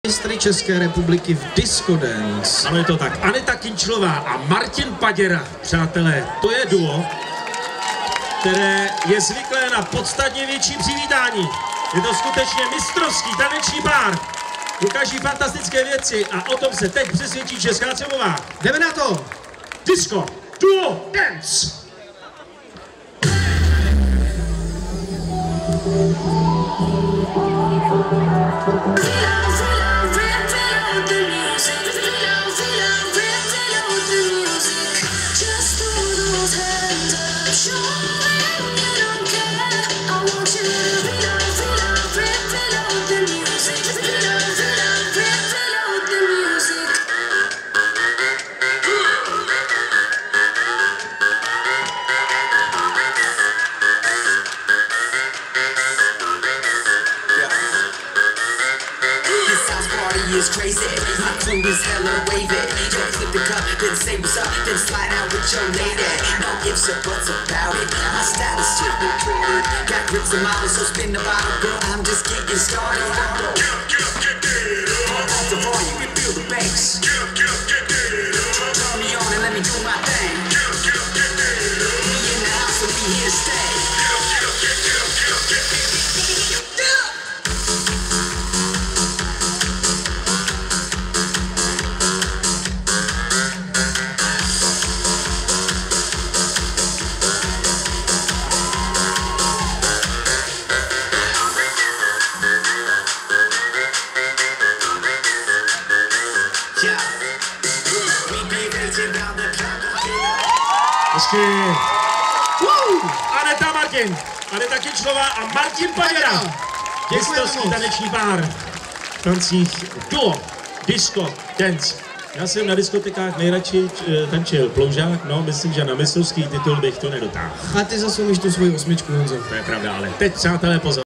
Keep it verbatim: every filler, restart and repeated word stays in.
Mistry České republiky v disco dance. Ano, je to tak. Aneta Kinčlová a Martin Paděra, přátelé, to je duo, které je zvyklé na podstatně větší přivítání. Je to skutečně mistrovský taneční pár. Ukáží fantastické věci a o tom se teď přesvědčí Česká Cemová. Jdeme na to! Disco duo dance! Is crazy, my crew is hella wavy. Just flip the cup, then say what's up, then slide out with your lady. No ifs or buts about it. My style is strictly treated. Got grips and models, so spin the bottle, girl. I'm just getting started. Get up, get up, get dead. Off the bar, you can feel the bass. Get up, get up, get dead. Turn me on and let me do my thing. Get up, get up, get dead. We in the house and we here to stay. Get up, get up, get get up, get up, get get Hezky. Uh, Aneta Martin, Aneta Kinčlová a Martin Paděra. Mistrovský taneční pár. V tancích duo, disco, dance. Já jsem na diskotekách nejradši tančil ploužák, no myslím, že na mistrovský titul bych to nedotáhl. A ty zase umíš tu svoji osmičku, Honzo. To je pravda, ale teď, přátelé, pozor.